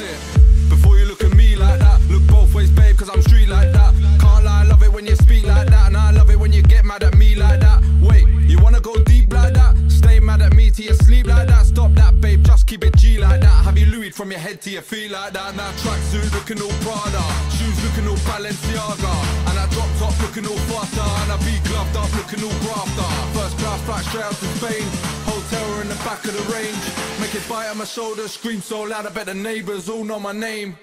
it. Before you look at me like that, look both ways, babe, cause I'm street like that. Can't lie, I love it when you speak like that, and I love it when you get mad at me like that. Wait, you wanna go deep like that? Stay mad at me till you sleep like that. Stop that, babe, just keep it G like that. Have you Louis from your head to your feet like that? Now tracksuit looking all Prada, shoes looking all Balenciaga, and I drop top looking all faster, and I be gloved up looking all grafter. First class flight straight out to Spain, hotel in the back of the range. Make it bite on my shoulder, scream so loud I bet the neighbours all know my name.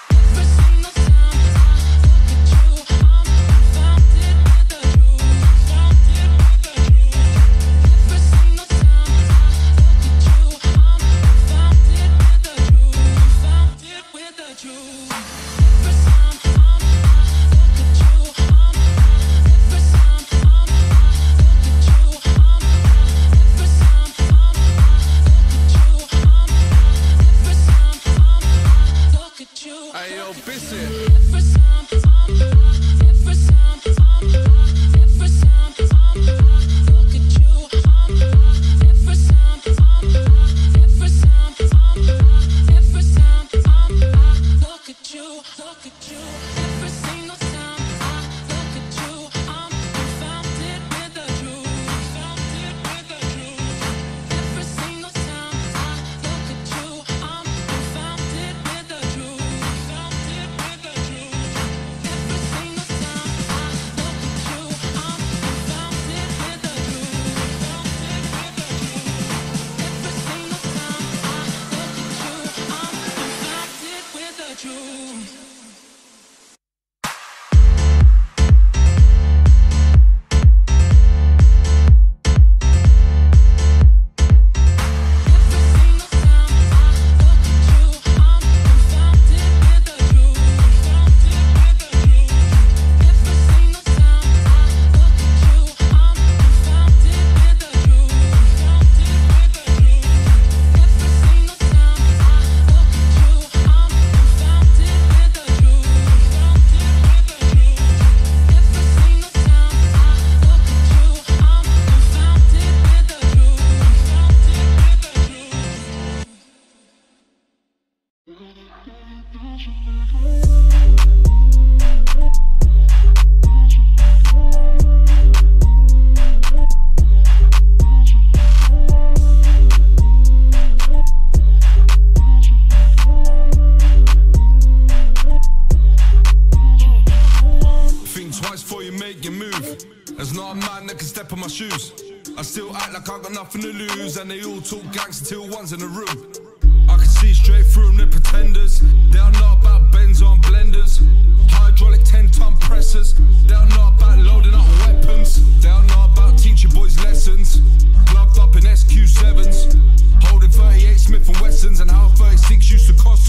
I still act like I got nothing to lose, and they all talk gangster till one's in the room. I can see straight through them, they're pretenders. They don't know about Benz on blenders, hydraulic 10-ton pressers. They don't know about loading up weapons. They don't know about teaching boys lessons. Gloved up in SQ7s, holding 38 Smith & Wessons, and how 36 used to cost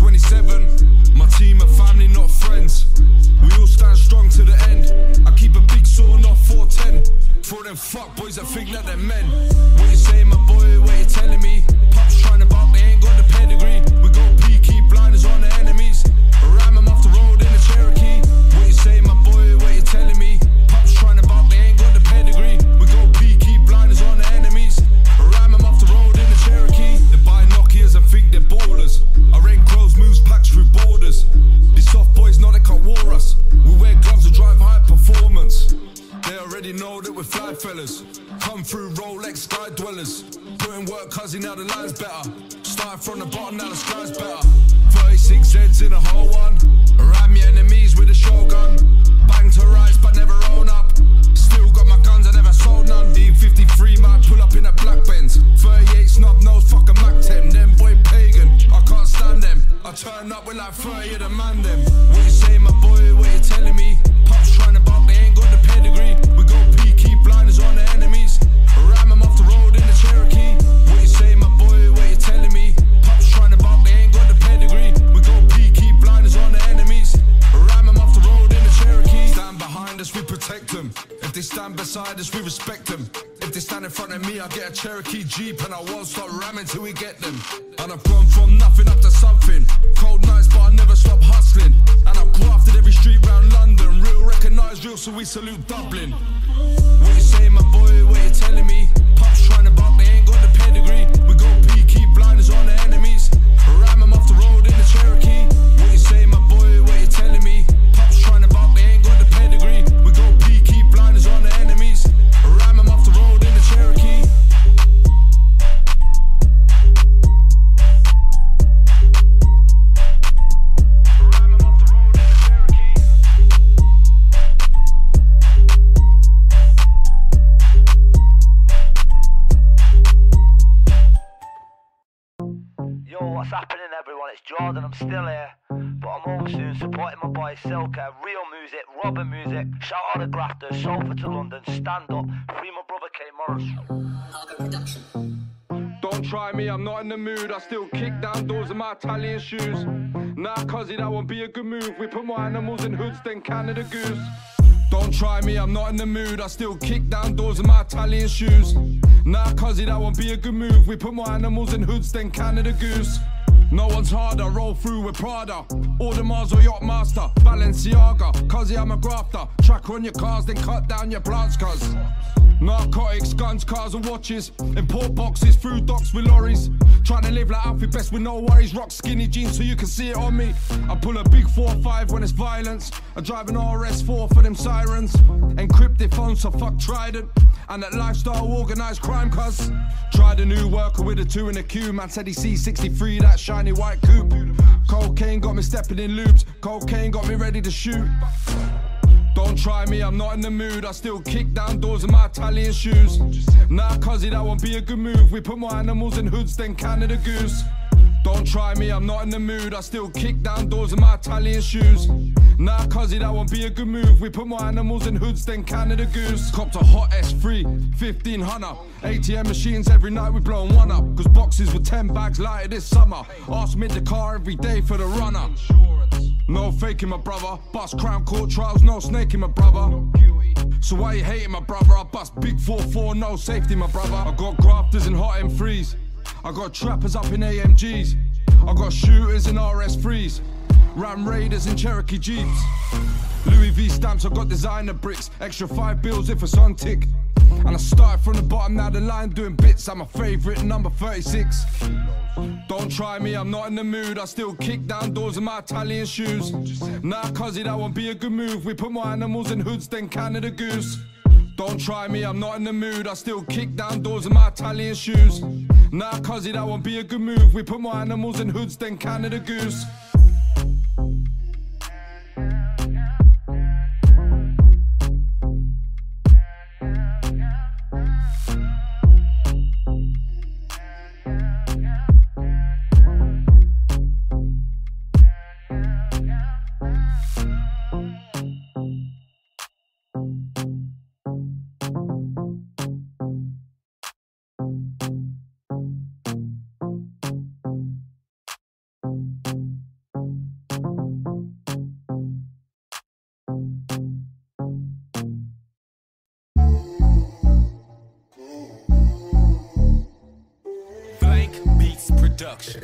27. My team are family, not friends. We all stand strong to the end. I keep a big saw, not 410. For them fuck boys that think that they're men. What you saying, my boy? What you telling me? Pups trying to bark, they ain't got the pedigree. We got peaky blinders on the enemies. Ram them off the road in the Cherokee. What you saying, my boy? What you telling me? Pups trying to bark, they ain't got the pedigree. We got peaky blinders on the enemies. Ram them off the road in the Cherokee. They buy Nokias and think they're ballers. I rent grows, moves packs through borders. These soft boys know they can't war us. We wear gloves to drive high performance. They already know that we're fly fellas. Come through Rolex sky dwellers. Putting work, cause now the line's better. Starting from the bottom, now the sky's better. 36 Z's in a whole one. Ram your enemies with a shotgun. Bang to rise but never own up. Still got my guns, I never sold none. D53 might pull up in a black Benz. 38 snub nose, fuck a Mac 10. Them boy pagan, I can't stand them. I turn up with like 30 of the man them. What you saying, my boy? What you telling me? Pups trying to bark, they ain't got the pedigree. We got peaky blinders on the enemies. Ram them off the road in the Cherokee. What you saying, my boy? What you telling me? Pups trying to bark, they ain't got the pedigree. We got peaky blinders on the enemies. Ram them off the road in the Cherokee. Stand behind us, we protect them. If they stand beside us, we respect them. If they stand in front of me, I get a Cherokee Jeep, and I won't stop ramming till we get them. And I've gone from nothing up to something. Cold nights, but I never stop hustling. And I've grafted every street round London. Real recognised real, so we salute Dublin. What you saying, my boy? What you telling me? Pups trying to bark, they ain't got the pedigree. We got peaky blinders on the enemies. Ram them off the road in the Cherokee. what's happening everyone, it's Jordan, I'm still here, but I'm home soon supporting my boy Silka, Real Music, Robin Music, shout out the Grafters, Salford to London, stand up, free my brother K Morris. Don't try me, I'm not in the mood, I still kick down doors in my Italian shoes. Nah cuzzy, that won't be a good move, we put more animals in hoods than Canada Goose. Don't try me, I'm not in the mood, I still kick down doors in my Italian shoes. Nah cuzzy, that won't be a good move, we put more animals in hoods than Canada Goose. No one's harder, roll through with Prada, Audemars or Yacht Master, Balenciaga, cuzzy I'm a grafter, tracker on your cars then cut down your plants cuz. Narcotics, guns, cars and watches, import boxes through docks with lorries. Trying to live like Alfie Best with no worries, rock skinny jeans so you can see it on me. I pull a big 4-5 when it's violence, I drive an RS4 for them sirens. Encrypted phones so fuck Trident, and that lifestyle organised crime cuz. Tried a new worker with a 2 in a queue, man said he sees 63, that shiny white coupe. Cocaine got me stepping in loops, cocaine got me ready to shoot. Don't try me, I'm not in the mood, I still kick down doors in my Italian shoes. Nah cuzzy, that won't be a good move, we put more animals in hoods than Canada Goose. Don't try me, I'm not in the mood, I still kick down doors in my Italian shoes. Nah cuzzy, that won't be a good move, we put more animals in hoods than Canada Goose. Copped a hot S3, 1500, ATM machines every night we blowing one up, cause boxes with 10 bags lighter this summer. Ask me the car every day for the runner. No faking my brother, bust crown court trials, no snaking my brother. So why you hating my brother? I bust big 4-4, no safety my brother. I got grafters in hot M3s, I got trappers up in AMGs, I got shooters in RS3s, Ram Raiders in Cherokee Jeeps. Louis V stamps, I got designer bricks, extra 5 bills if it's on tick. And I started from the bottom, now the line doing bits, I'm a favourite number 36. Don't try me, I'm not in the mood, I still kick down doors in my Italian shoes. Nah cuzzy, that won't be a good move, we put more animals in hoods than Canada Goose. Don't try me, I'm not in the mood, I still kick down doors in my Italian shoes. Nah cuzzy, that won't be a good move, we put more animals in hoods than Canada Goose. Production.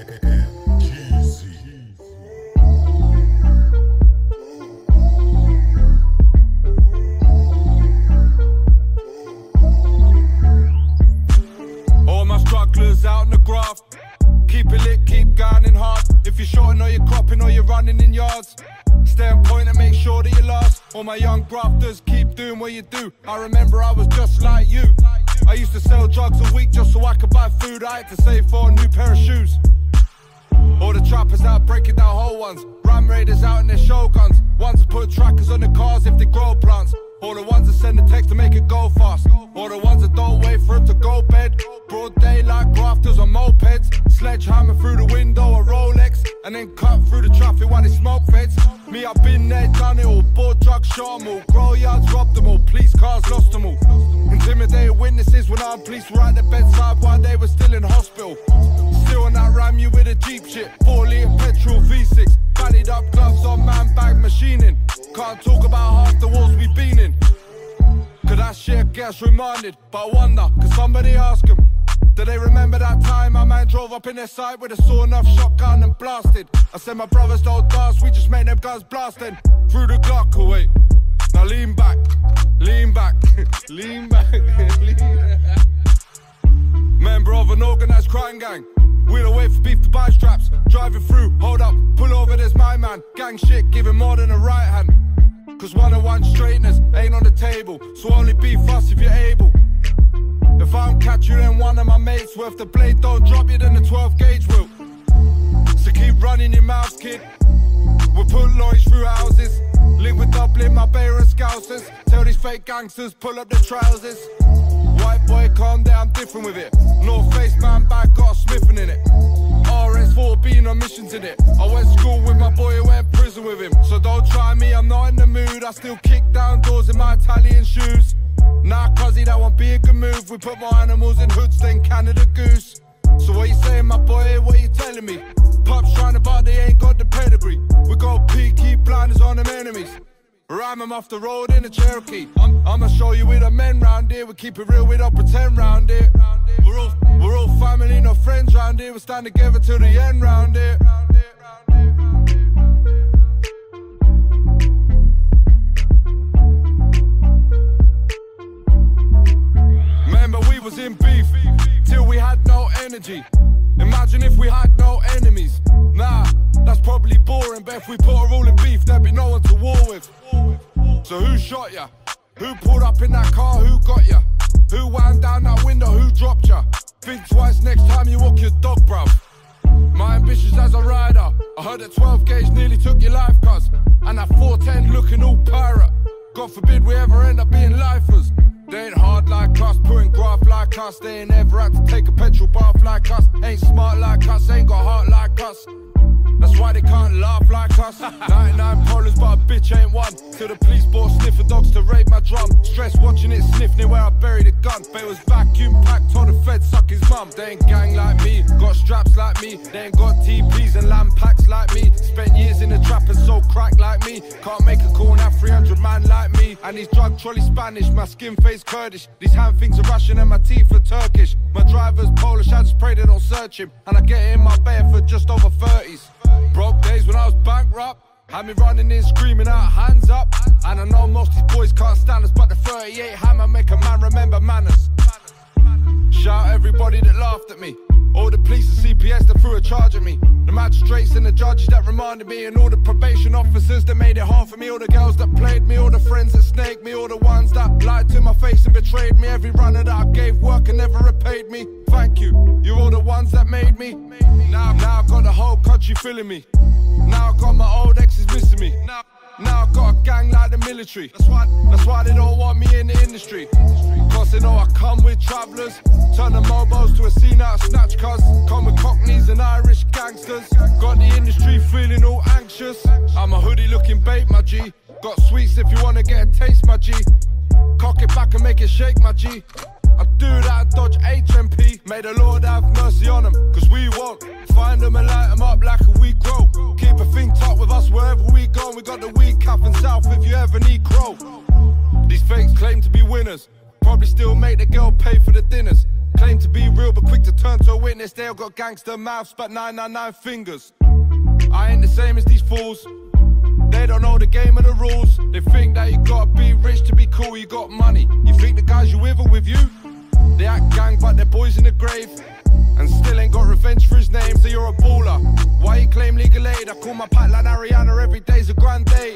All my strugglers out in the graft, keep it lit, keep going in hard. If you're shorting or you're cropping or you're running in yards, stay on point and make sure that you last. All my young grafters, keep doing what you do. I remember I was just like you, I used to sell drugs a week just so I could buy food. I had to save for a new pair of shoes. All the trappers out breaking down whole ones, Ram Raiders out in their showguns, ones that put trackers on the cars if they grow plants. All the ones that send the text to make it go fast, all the ones that don't wait for it to go bed. Broad daylight grafters on mopeds, sledgehammer through the window a Rolex, and then cut through the traffic while they smoke feds. Me, I've been there, done it all, bought drugs, shot them all, grow yards, robbed them all, police cars, lost them all. Intimidated witnesses when armed police were at the bedside while they were still in hospital. Still on that ram you with a Jeep shit, 4-litre petrol V6, valid up gloves on man bag machining. Can't talk about half the wars we've been in, cause that shit gets reminded. But I wonder, could somebody ask them, do they remember that time my man drove up in their sight with a sawn-off shotgun and blasted? I said my brothers don't dance, we just make them guns blasting through the Glock away. Now lean back, lean back, lean back, lean back. Member of an organised crime gang, we don't wait for beef to buy straps. Driving through, hold up, pull over, there's my man. Gang shit, giving more than a right hand, cause 1-on-1 straighteners ain't on the table, so only beef us if you're able. If I don't catch you then one of my mates will, if the blade don't drop you then the 12 gauge will. So keep running your mouth kid, we'll put lorries through houses, link with Dublin, my Bayer and Scousers. Tell these fake gangsters pull up the trousers. White boy calm down, I'm different with it. North Face man bag got a Smithing in it. I still kick down doors in my Italian shoes. Nah, cuzzy, that won't be a good move. We put more animals in hoods than Canada Goose. So what you saying, my boy, what you telling me? Pups trying to bar, they ain't got the pedigree. We got peaky blinders on them enemies. Ram them off the road in a Cherokee. I'ma show you with the men round here. We keep it real, we don't pretend round here. We're all family, no friends round here. We stand together till the end round here. Remember we was in beef till we had no energy. Imagine if we had no enemies. Nah, that's probably boring, but if we put her all in beef, there'd be no one to war with. So who shot ya? Who pulled up in that car? Who got ya? Who wound down that window? Who dropped ya? Think twice next time you walk your dog, bruv. My ambitions as a rider. I heard that 12 gauge nearly took your life, cuz. And that 410 looking all pirate. God forbid we ever end up being lifers. They ain't hard like us, putting graft like us. They ain't ever had to take a petrol bath like us. Ain't smart like us, ain't got heart like us. That's why they can't laugh like us. 99 problems, but a bitch ain't one. Till the police bought sniffer dogs to raid my drum. Stress watching it sniff near where I buried a gun. But it was vacuum packed, told the feds suck his mum. They ain't gang like me, got straps like me. They ain't got TPs and lamb packs like me. Spent years in the trap and so cracked like me. Can't make a call now, 300 man like me. And these drug trolley Spanish, my skin face Kurdish. These hand things are Russian and my teeth are Turkish. My driver's Polish, I just pray they don't search him. And I get in my bed for just over 30s. Broke days when I was bankrupt, had me running in screaming out hands up. And I know most of these boys can't stand us, but the 38 hammer make a man remember manners. Shout everybody that laughed at me, all the police and CPS that threw a charge at me, the magistrates and the judges that reminded me, and all the probation officers that made it hard for me, all the girls that played me, all the friends that snaked me, all the ones that lied to my face and betrayed me. Every runner that I gave work and never repaid me. Thank you, you're all the ones that made me. Now I got the whole country feeling me. Now I got my old exes missing me. Now I got a gang like the military. That's why they don't want me in the industry. Cause they know I come with travellers. Turn the mobos to a scene out of snatch cuz. Come with cockneys and Irish gangsters. Got the industry feeling all anxious. I'm a hoodie looking bait, my G. Got sweets if you wanna get a taste, my G. Cock it back and make it shake, my G. I do that, dodge HMP. May the Lord have mercy on them, cause we won't. Find them and light them up like a weed grow. Keep a thing tucked with us wherever we go. We got the weed cap and south if you ever need crow. These fakes claim to be winners, probably still make the girl pay for the dinners. Claim to be real but quick to turn to a witness. They all got gangster mouths but 999 fingers. I ain't the same as these fools. They don't know the game and the rules. They think that you gotta be rich to be cool. You got money, you think the guys you with are with you? They act gang but they're boys in the grave, and still ain't got revenge for his name. So you're a baller, why you claim legal aid? I call my pack like Ariana, every day's a grand day.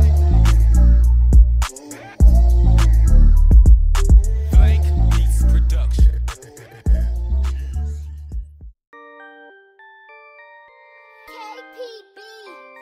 Blank Beats Production. KPB.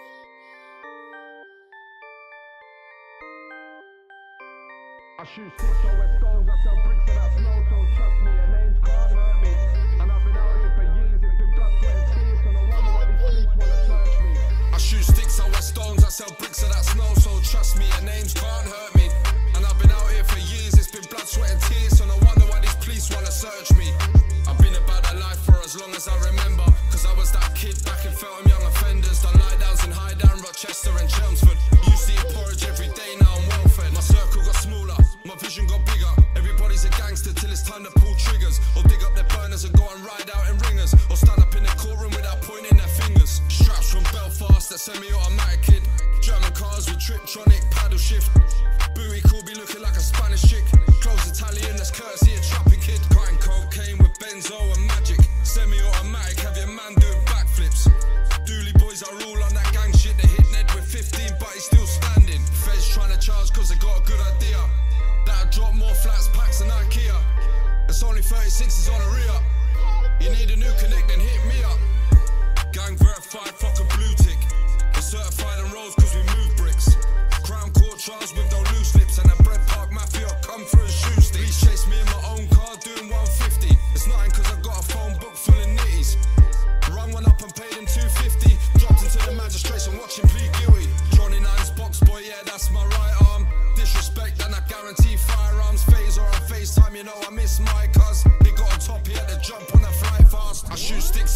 I shoot sticks so wet stones, I sell bricks so that's no, so trust me, your names can't hurt me. And I've been out here for years, it's been blood, sweat and tears, so no wonder why these police wanna search me. I shoot sticks so wet stones, I sell bricks so that's no, so trust me, your names can't hurt me. And I've been out here for years, it's been blood, sweat and tears, so no wonder why these police wanna search me. I've been about that life for as long as I remember, cause I was that kid back in Feltham, young offenders. Done lie downs in High Down, Rochester and Chelmsford. Used to eat porridge every day, now I'm well fed. My circle got smaller, my vision got bigger. Everybody's a gangster till it's time to pull triggers, or dig up their burners and go and ride out in ringers, or stand up in the courtroom without pointing their fingers. Straps from Belfast, that semi-automatic kid. German cars with Triptronic, paddle shift. Booty cool, be looking like a Spanish chick. Clothes Italian, that's courtesy a trapping kid. Cutting cocaine with benzo and magic. Semi-automatic, have your man doing backflips. Dooley boys are all on that gang shit. They hit Ned with 15, but he's still standing. Feds trying to charge cause they got a good idea. That'll drop more flats packs than IKEA. It's only 36s on a re-up. You need a new connect, then hit me up. Gang verified, fuck a blue tick. We're certified and rolls cause we move bricks. Crown court trials with no loose lips. And the Bread Park Mafia come through and shoot stick. Police chase me in my own car doing 150. It's nothing cause I got a phone book full of nitties. Rung one up and paid him 250. Dropped into the magistrates and watched him plead guilty. Johnny Nine's box boy, yeah that's my right arm.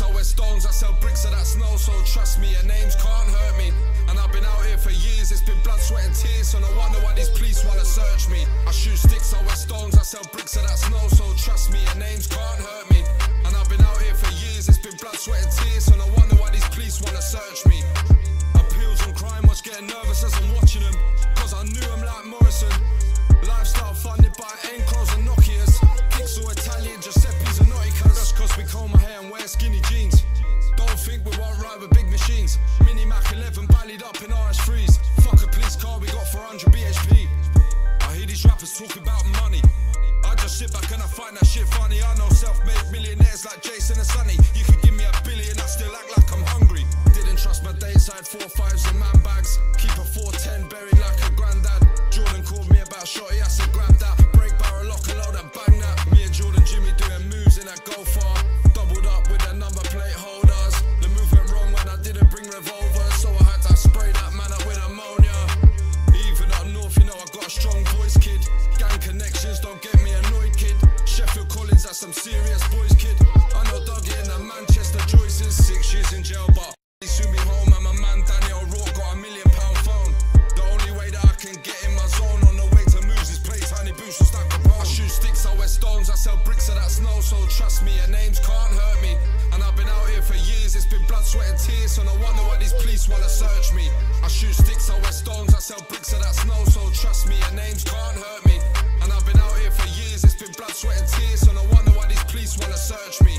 sticks, I wear stones, I sell bricks, so that's no. So trust me, your names can't hurt me. And I've been out here for years, it's been blood, sweat and tears. So no wonder why these police wanna search me. I shoot sticks, I wear stones, I sell bricks, so that's no. So trust me, your names can't hurt me. And I've been out here for years, it's been blood, sweat and tears. So no wonder why these police wanna search me. Appeals on crime, watch getting nervous as I'm watching them. Cause I knew them like Morrison. Lifestyle funded by Encros and Nokias. Kicks all Italian, Giuseppe's and Nauticas. That's cause we comb my hair and wear skinny jeans. Don't think we won't ride with big machines. Mini Mac 11 ballied up in RS3s. Fuck a police car, we got 400 BHP. I hear these rappers talk about money. I just sit back and I find that shit funny. I know self-made millionaires like Jason and Sonny. You could give me $1 billion, I still act like I'm hungry. Didn't trust my dates, I had 4 5s in man bags. Keep a 410 buried like a granddad. Jordan called me about shorty, I said grab that. Break barrel, lock and load and bang that. Me and Jordan Jimmy doing moves in that go far. Doubled up with the number plate holders. The move went wrong when I didn't bring revolvers, so I had to spray that man up with ammonia. Even up north, you know I got a strong voice, kid. Gang connections, don't get me annoyed, kid. Sheffield Collins, that's some serious boys, kid. I know Dougie and the Manchester Joyces. 6 years in jail, but he soon be home. And my man Daniel Rourke got £1 million phone. The only way that I can get in my zone on the way to moves is play tiny boots and stack the bone. I shoot sticks, I wear stones, I sell bricks, so that's no. So trust me, your names can't hurt me. And I've been out here for years, it's been blood, sweat and tears. So no wonder why these police wanna search me. I shoot sticks, I wear stones, I sell bricks, so that's no. So trust me, your names can't hurt me. And I've been out here for years, it's been blood, sweat and tears. So no wonder why these police wanna search me.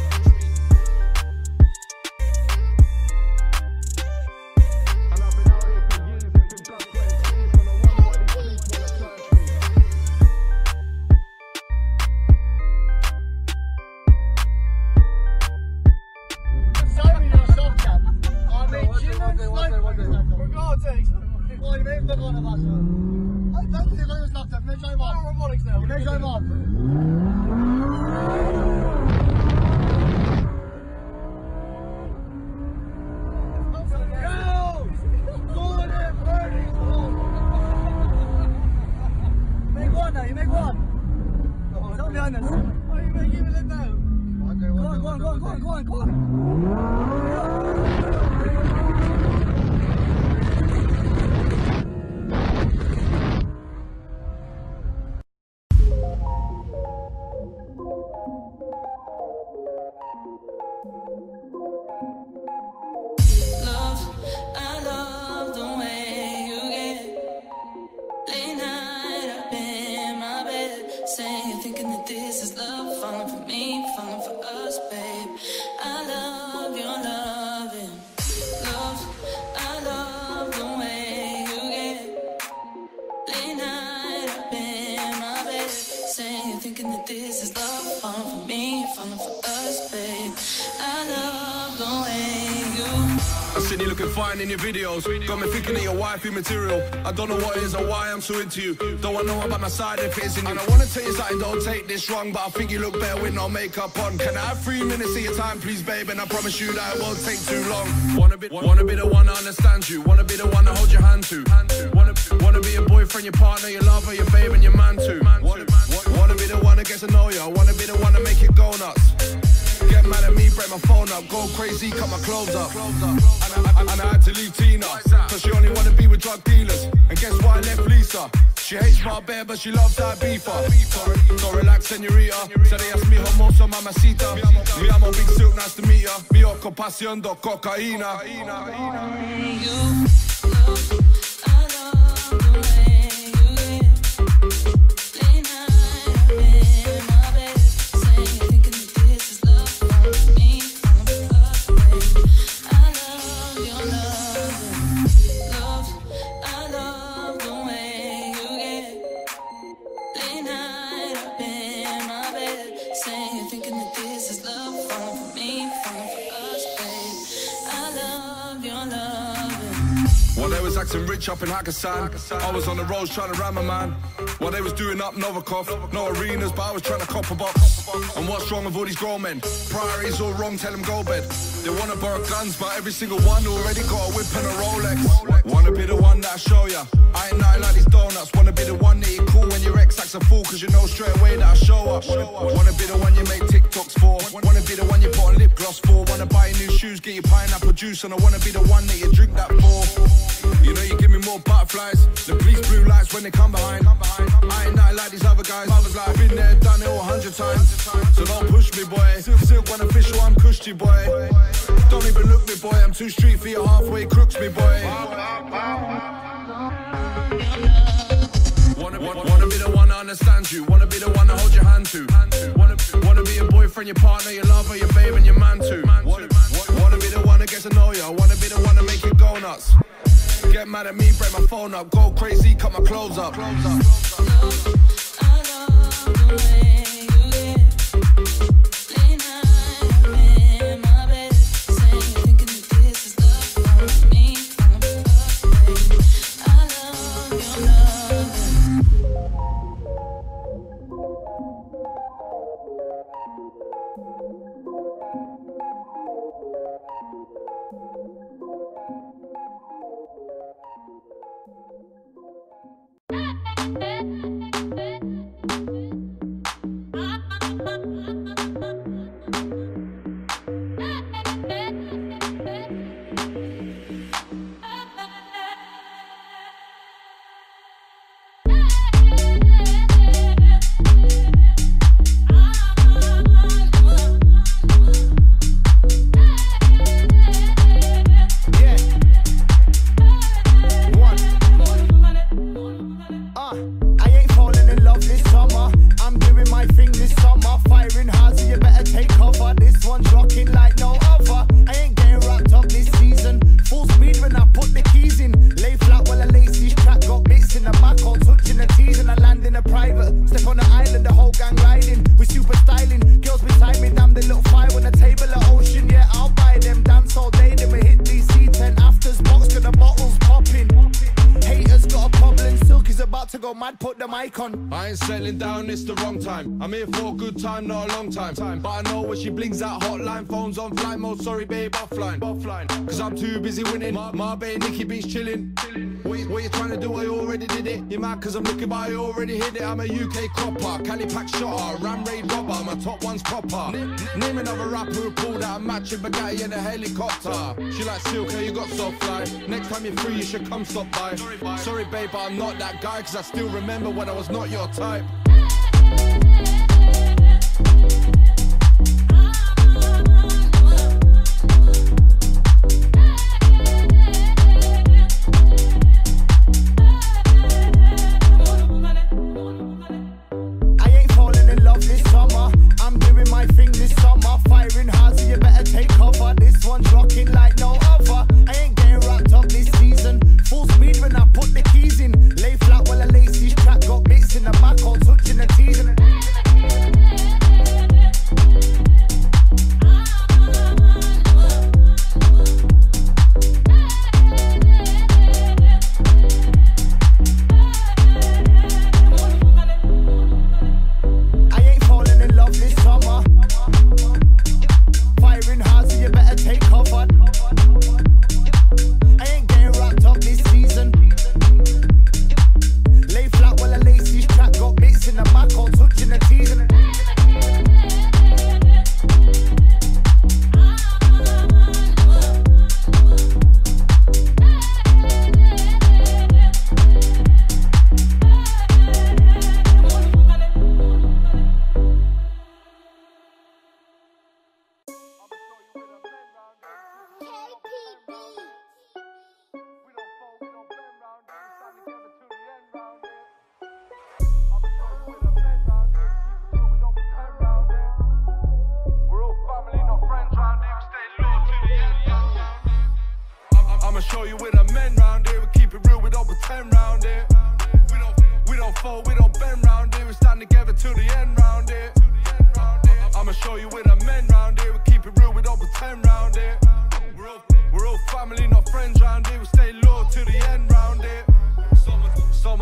In your videos, got me thinking of your wifey material. I don't know what it is or why I'm so into you. Don't want to know about my side if it's in you. And I want to tell you something, don't take this wrong, but I think you look better with no makeup on. Can I have 3 minutes of your time, please, babe? And I promise you that it won't take too long. Wanna be the one to understand you. Wanna be the one to hold your hand to. Wanna be your boyfriend, your partner, your lover, your babe, and your man too. Wanna be the one that gets to know you. Wanna be the one to make it go nuts. Get mad at me, break my phone up, go crazy, cut my clothes up. And I had to leave Tina, cause she only wanna be with drug dealers. And guess what, I left Lisa. She hates my bear, but she loves that beefer. So relax, señorita. Se le mi hermoso, mamacita. Mi amo Big Silk, nice to meet ya. Mi ocupación do cocaína. Acting rich up in Hakkasan. I was on the roads trying to ram a man. While they was doing up Novikov. No arenas, but I was trying to cop a box. And what's wrong with all these grown men? Priorities all wrong, tell them go bed. They wanna borrow guns, but every single one already got a whip and a Rolex. Wanna be the one that I show ya. I ain't nothing like these donuts. Wanna be the one that you call when your ex acts a fool, cause you know straight away that I show up. Wanna be the one you make TikToks for. Wanna be the one you put on lip gloss for. Wanna buy new shoes, get you pineapple juice, and I wanna be the one that you drink that for. You know you give me more butterflies. The police blue lights when they come behind. I ain't nothing like these other guys. Others like I've been there, done it all 100 times. So don't push me, boy. Silk when official, I'm cushy, boy. Don't even look me, boy. I'm too street for your halfway crooks, me, boy. Wanna be the one that understands you. Wanna be the one to hold your hand to. Wanna be your boyfriend, your partner, your lover, your babe, and your man too. Wanna be the one that gets to know you. Wanna be the one to make you go nuts. Get mad at me, break my phone up, go crazy, cut my clothes up. I ain't settling down, it's the wrong time. I'm here for a good time, not a long time. But I know when she blings that hotline, phone's on flight mode, sorry babe, offline. Cause I'm too busy winning. My babe, Nikki Beach chilling. What you trying to do? I already did it. You mad cause I'm looking, but I already hit it. I'm a UK cropper, Cali pack shotter, Ram Raid robber, my top one's proper. Name another rapper who pulled out a matching Bugatti in a helicopter. She like Silka, you got so fly. Next time you're free, you should come stop by. Sorry babe, but I'm not that guy, cause I still remember when I was not your type. show you with a men round here. We keep it real, we don't pretend round here. We don't fold, we don't bend round here. We stand together till the end round here. I'ma show you with a men round here. We keep it real, we don't pretend round here. We're all family, not friends round here. We stay loyal till the end round here.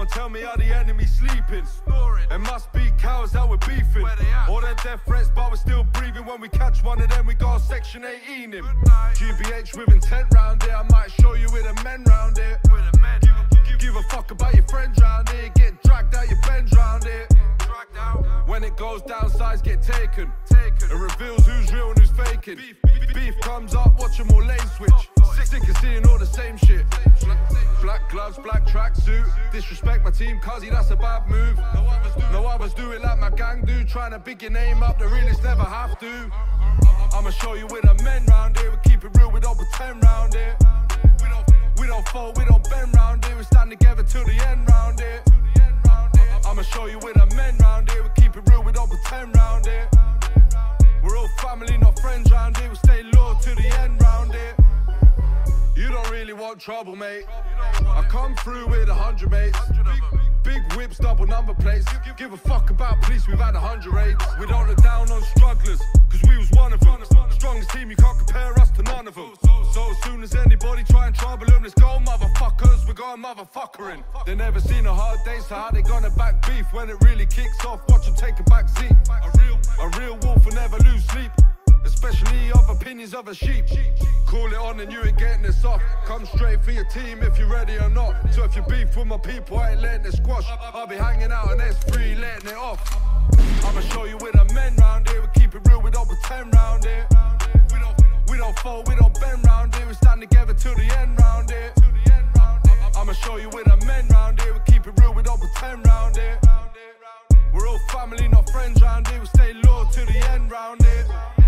Someone tell me how the enemy's sleeping. It must be cowards that we're beefing. All their death threats, but we're still breathing. When we catch one of them, we go Section 18 him. GBH with intent round here. I might show you with the men round here. Give a fuck about your friends round here. Get dragged out your bends round here. When it goes down, sides get taken. It reveals who's real and who's faking. Beef comes up, watch them all lane switch. Sick of seeing all the same shit. Black gloves, black tracksuit. Disrespect my team, cuzzy, that's a bad move. No others do it like my gang do. Trying to big your name up, the realists never have to. I'ma show you with the men round here. We keep it real, we don't pretend round here. We don't fold, we don't bend round here. We stand together till the end round here. I'ma show you with the men round here. We keep it real, we don't pretend round here. We're all family, not friends round here. We stay loyal to the end round here. You don't really want trouble, mate. I come through with 100 mates. Big whips, double number plates. Give a fuck about police, we've had 100 raids. We don't look down on strugglers, cause we was one of them. Strongest team, you can't compare us to none of them. So as soon as anybody try and trouble them, let's go motherfuckers, we're going motherfuckering. They never seen a hard day, so how they gonna back beef? When it really kicks off, watch them take a back seat. A real wolf will never lose sleep, especially of opinions of a sheep. Call it on and you ain't getting this off. Come straight for your team if you're ready or not. So if you beef with my people, I ain't letting it squash. I'll be hanging out on S3, letting it off. I'ma show you with the men round here. We keep it real, we don't pretend round here. We don't fold, we don't bend round here. We stand together till the end round here. I'ma show you with the men round here. We keep it real, we don't pretend round here. We're all family, not friends round here. We stay loyal till the end round here.